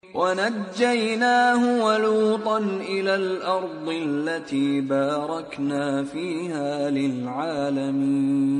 ونجيناه ولوطا إلى الأرض التي باركنا فيها للعالمين.